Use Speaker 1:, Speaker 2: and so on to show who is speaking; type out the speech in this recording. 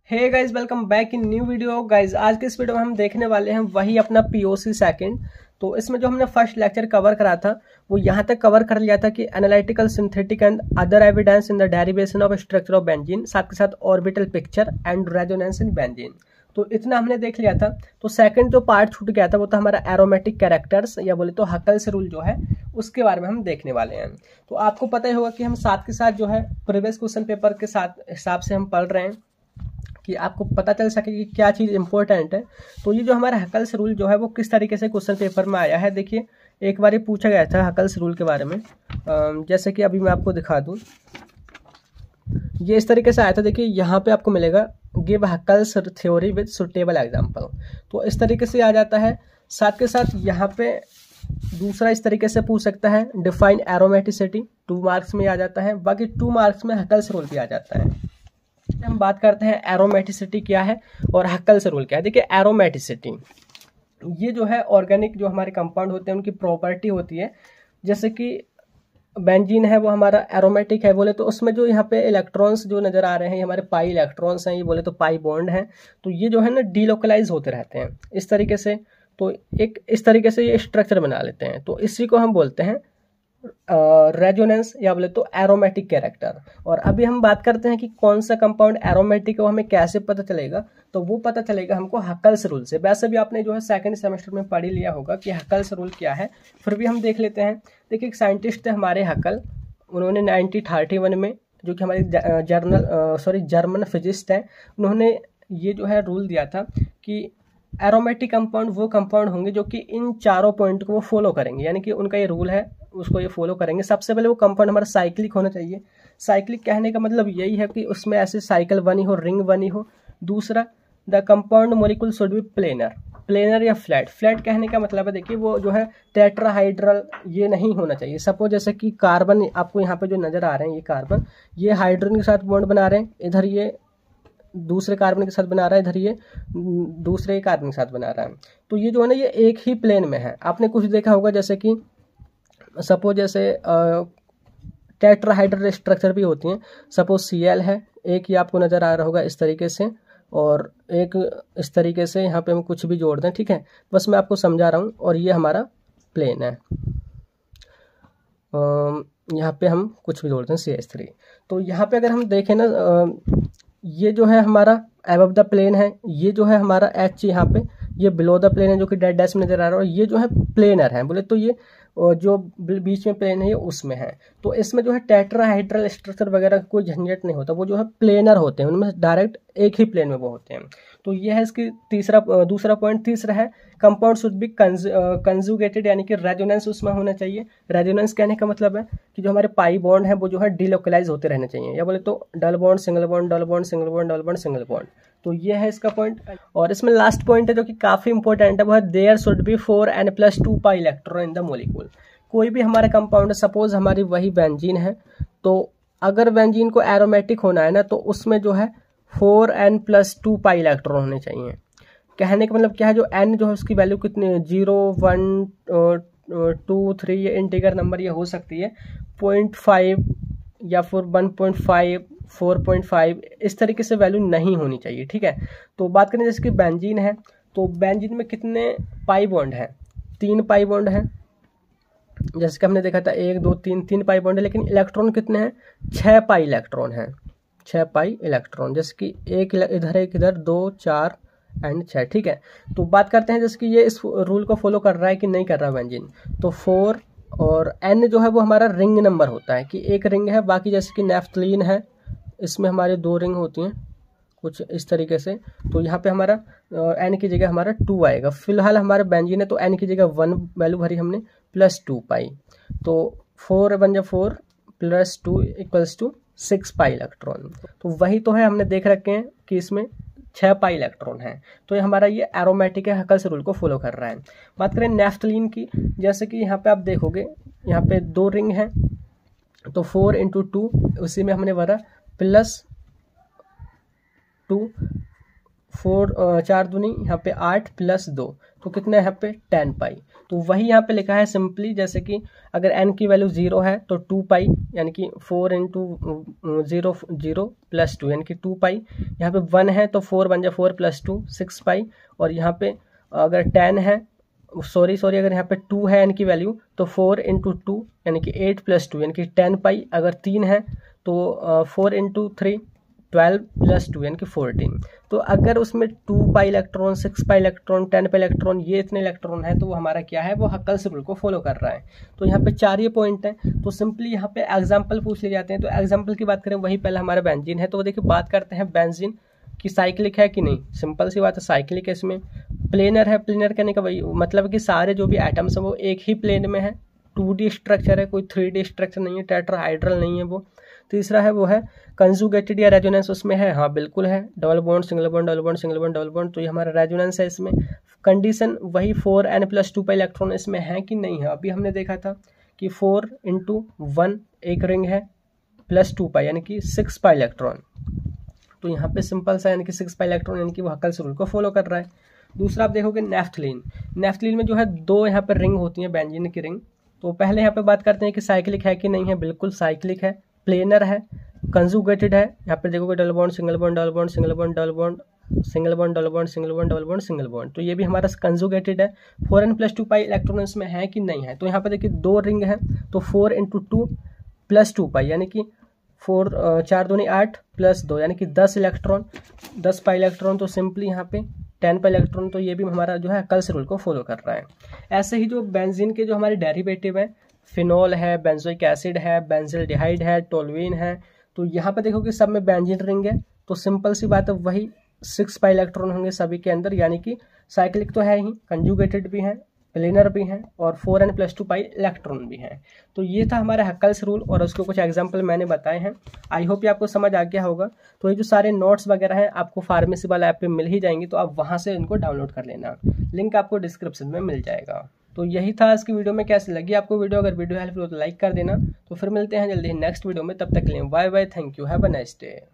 Speaker 1: Hey guys, welcome back in new video. Guys आज के इस वीडियो में हम देखने वाले हैं वही अपना पीओसी सेकंड। तो इसमें जो हमने फर्स्ट लेक्चर कवर करा था वो यहाँ तक कवर कर लिया था कि analytical synthetic and other evidence in the derivation of structure of benzene, साथ के साथ orbital picture and resonance in benzene. तो इतना हमने देख लिया था। तो सेकंड जो पार्ट छूट गया था वो था हमारा एरोमेटिक कैरेक्टर्स या बोले तो हकल्स रूल जो है उसके बारे में हम देखने वाले हैं। तो आपको पता ही होगा कि हम साथ के साथ जो है प्रीवियस क्वेश्चन पेपर के साथ हिसाब से हम पढ़ रहे हैं कि आपको पता चल सके कि क्या चीज़ इंपॉर्टेंट है। तो ये जो हमारा हकल्स रूल जो है वो किस तरीके से क्वेश्चन पेपर में आया है, देखिए एक बार ये पूछा गया था हकल्स रूल के बारे में। जैसे कि अभी मैं आपको दिखा दूं, ये इस तरीके से आया था। देखिए यहाँ पे आपको मिलेगा give Huckel's theory with suitable example, तो इस तरीके से आ जाता है। साथ के साथ यहाँ पे दूसरा इस तरीके से पूछ सकता है डिफाइन एरोमेटिसिटी, 2 मार्क्स में आ जाता है। बाकी 2 मार्क्स में हकल्स रूल भी आ जाता है। हम बात करते हैं एरोमेटिसिटी क्या है और हकल्स रूल क्या है। देखिए एरोमेटिसिटी ये जो है ऑर्गेनिक जो हमारे कंपाउंड होते हैं उनकी प्रॉपर्टी होती है। जैसे कि बेंजीन है वो हमारा एरोमेटिक है बोले तो उसमें जो यहाँ पे इलेक्ट्रॉन्स जो नज़र आ रहे हैं ये हमारे पाई इलेक्ट्रॉन्स हैं, ये बोले तो पाई बॉन्ड हैं। तो ये जो है ना डीलोकलाइज होते रहते हैं इस तरीके से। तो एक इस तरीके से ये स्ट्रक्चर बना लेते हैं। तो इसी को हम बोलते हैं रेजोनेंस या बोले तो एरोमेटिक कैरेक्टर। और अभी हम बात करते हैं कि कौन सा कंपाउंड एरोमेटिक है वो हमें कैसे पता चलेगा। तो वो पता चलेगा हमको हकल्स रूल से। वैसे भी आपने जो है सेकंड सेमेस्टर में पढ़ ही लिया होगा कि हकल्स रूल क्या है, फिर भी हम देख लेते हैं। देखिए एक साइंटिस्ट थे हमारे हकल, उन्होंने 1931 में, जो कि हमारे जर्मन फिजिस्ट हैं, उन्होंने ये जो है रूल दिया था कि एरोमेटिक कंपाउंड वो कंपाउंड होंगे जो कि इन चारों पॉइंट को वो फॉलो करेंगे। यानी कि उनका ये रूल है, उसको ये फॉलो करेंगे। सबसे पहले वो कंपाउंड हमारा साइक्लिक होना चाहिए। साइक्लिक कहने का मतलब यही है कि उसमें ऐसे साइकिल बनी हो, रिंग बनी हो। दूसरा, the compound molecule should be planar, planar या फ्लैट। फ्लैट कहने का मतलब है देखिए वो जो है टेट्राहाइड्रल ये नहीं होना चाहिए। सपोज जैसे कि कार्बन आपको यहाँ पे जो नजर आ रहे हैं, ये कार्बन ये हाइड्रोजन के साथ बॉन्ड बना रहे हैं, इधर ये दूसरे कार्बन के साथ बना रहा है, इधर ये दूसरे कार्बन के साथ बना रहा है। तो ये जो है ना ये एक ही प्लेन में है। आपने कुछ देखा होगा जैसे कि सपोज जैसे टेट्राहाइड्रल स्ट्रक्चर भी होती हैं। सपोज Cl है, एक ही आपको नज़र आ रहा होगा इस तरीके से, और एक इस तरीके से। यहाँ पे हम कुछ भी जोड़ दें, ठीक है, बस मैं आपको समझा रहा हूँ। और ये हमारा प्लेन है, यहाँ पे हम कुछ भी जोड़ते हैं CH3। तो यहाँ पे अगर हम देखें ना, ये जो है हमारा एबव द प्लेन है, ये जो है हमारा H यहाँ पे, ये बिलो द प्लेन है जो कि डेड डैश में नजर आ रहा है, और ये जो है प्लेनर है बोले तो ये जो बीच में प्लेन है ये उसमें है। तो इसमें जो है टेट्राहाइड्रल स्ट्रक्चर वगैरह कोई झंझट नहीं होता, वो जो है प्लेनर होते हैं, उनमें डायरेक्ट एक ही प्लेन में वो होते हैं। तो ये है इसकी दूसरा पॉइंट। तीसरा है कंपाउंड शुड बी कंजुगेटेड, यानी कि रेजोनेंस उसमें होना चाहिए। रेजोनेंस कहने का मतलब है कि जो हमारे पाई बॉन्ड है वो जो है डिलोकलाइज होते रहने चाहिए, या बोले तो double bond single bond, double bond single bond, double bond single bond. तो ये है इसका पॉइंट। और इसमें लास्ट पॉइंट है जो कि काफी इंपॉर्टेंट है, वो है there should be 4n+2 pi electron in the molecule. कोई भी हमारा कंपाउंड है, सपोज हमारी वही बेंजीन है, तो अगर बेंजीन को एरोमेटिक होना है ना तो उसमें जो है 4n+2 पाई इलेक्ट्रॉन होने चाहिए। कहने का मतलब क्या है, जो n जो है उसकी वैल्यू कितनी है, 0 1 2 3, ये इंटीगर नंबर ये हो सकती है 0.5 या फिर 1.5 4.5, इस तरीके से वैल्यू नहीं होनी चाहिए, ठीक है। तो बात करें जैसे कि बेंजीन है, तो बेंजीन में कितने पाई बॉन्ड है, 3 पाई बॉन्ड है। जैसे कि हमने देखा था 1 2 3 पाई बॉन्ड है, लेकिन इलेक्ट्रॉन कितने हैं, 6 पाई इलेक्ट्रॉन है, 6 पाई इलेक्ट्रॉन। जैसे कि एक इधर एक इधर, 2 4 एंड 6, ठीक है। तो बात करते हैं जैसे कि ये इस रूल को फॉलो कर रहा है कि नहीं कर रहा बेंजीन। तो 4 और n जो है वो हमारा रिंग नंबर होता है कि एक रिंग है। बाकी जैसे कि नेफ्थलीन है, इसमें हमारे 2 रिंग होती हैं कुछ इस तरीके से। तो यहाँ पे हमारा n की जगह हमारा 2 आएगा। फिलहाल हमारा बेंजीन है तो n की जगह 1 वैल्यू भरी हमने, +2 पाई। तो 4 बन जाए 4 +2 = 6 पाई इलेक्ट्रॉन। तो वही तो है, हमने देख रखे हैं कि इसमें 6 पाई इलेक्ट्रॉन है। तो ये हमारा ये एरोमेटिक है, हकल्स रूल को फॉलो कर रहा है। बात करें नेफ्थलीन की, जैसे कि यहाँ पे आप देखोगे यहाँ पे 2 रिंग है, तो 4 × 2 उसी में हमने भरा +2 4 दूनी यहाँ पे 8 प्लस 2, तो कितना है यहाँ पे 10 पाई। तो वही यहाँ पे लिखा है सिंपली, जैसे कि अगर n की वैल्यू 0 है तो 2 पाई, यानी कि 4 इंटू 0 प्लस 2 यानी कि 2 पाई। यहाँ पे 1 है तो 4 बन जाए 4 प्लस 2 6 पाई। और यहाँ पे अगर 10 है, सॉरी अगर यहाँ पे 2 है n की वैल्यू तो 4 इंटू 2 यानी कि 8 प्लस 2 यानी कि 10 पाई। अगर 3 है तो 4 इंटू 3 12 प्लस 2 यानी कि 14। तो अगर उसमें 2 pi electron, 6 pi electron, 10 pi electron, ये इतने इलेक्ट्रॉन है, तो वो हमारा क्या है, वो हक्कल्स रूल को फॉलो कर रहा है। तो यहाँ पे 4 ये पॉइंट हैं। तो सिंपली यहाँ पे एग्जाम्पल पूछ लिए जाते हैं। तो एग्जाम्पल की बात करें, वही पहले हमारा बेंजीन है। तो देखिए बात करते हैं बेंजीन की साइक्लिक है कि नहीं। सिंपल सी बात है, साइक्लिक है। इसमें प्लेनर है। प्लेनर कहने का वही मतलब कि सारे जो भी एटम्स हैं वो एक ही प्लेन में है। 2D स्ट्रक्चर है, कोई 3D स्ट्रक्चर नहीं है, टेट्राहाइड्रल नहीं है वो। तीसरा है वो है कंजुगेटेड या रेजोनेंस, उसमें है, हाँ बिल्कुल है, double bond single bond double bond single bond double bond. तो ये हमारा रेजोनेंस है। इसमें कंडीशन वही 4n प्लस 2 पाई इलेक्ट्रॉन इसमें है कि नहीं है। अभी हमने देखा था कि 4 इंटू 1 एक रिंग है प्लस 2 पाई यानी कि 6 पाई इलेक्ट्रॉन। तो यहाँ पे सिंपल सा यानी कि 6 पाई इलेक्ट्रॉन यानी कि वो हक्कल्स रूल को फॉलो कर रहा है। दूसरा आप देखोगे नेफ्थलीन। नेफ्थलीन में जो है 2 यहाँ पर रिंग होती है, बेंजीन की रिंग। तो पहले यहाँ पे बात करते हैं कि साइक्लिक है कि नहीं है। बिल्कुल साइक्लिक है, प्लेनर है, कंजुगेटेड है। यहाँ पे देखोगे double bond single bond double bond single bond double bond single bond double bond single bond double bond single bond. तो ये भी हमारा कंजुगेटेड है। 4n प्लस 2 पाई इलेक्ट्रॉन इसमें है कि नहीं है। तो यहाँ पे देखिए 2 रिंग है, तो 4 इंटू 2 प्लस 2 पाई यानी कि 4 दूनी 8 प्लस 2 यानी कि 10 इलेक्ट्रॉन, 10 पाई इलेक्ट्रॉन। तो सिंपली यहाँ पे 10 पाई इलेक्ट्रॉन। तो ये भी हमारा जो है हक्कल्स रूल को फॉलो कर रहा है। ऐसे ही जो बेंजीन के जो हमारे डेरिवेटिव है, फिनॉल है, बेंजोइक एसिड है, बेंजिल्डिहाइड है, टोल्यूइन है। तो यहाँ पे देखो कि सब में बेंजीन रिंग है। तो सिंपल सी बात है, वही 6 पाई इलेक्ट्रॉन होंगे सभी के अंदर, यानी कि साइक्लिक तो है ही, कंजुगेटेड भी है, प्लेनर भी हैं और 4n प्लस 2 पाई इलेक्ट्रॉन भी हैं। तो ये था हमारा हक्कल्स रूल और उसके कुछ एग्जांपल मैंने बताए हैं। आई होप ये आपको समझ आ गया होगा। तो ये जो सारे नोट्स वगैरह हैं आपको फार्मेसी वाला ऐप पे मिल ही जाएंगे, तो आप वहाँ से इनको डाउनलोड कर लेना। लिंक आपको डिस्क्रिप्शन में मिल जाएगा। तो यही था आज की वीडियो में। कैसी लगी आपको वीडियो? अगर वीडियो हेल्पफुल हो तो लाइक कर देना। तो फिर मिलते हैं जल्दी नेक्स्ट वीडियो में, तब तक के लिए bye bye, thank you, have a nice day.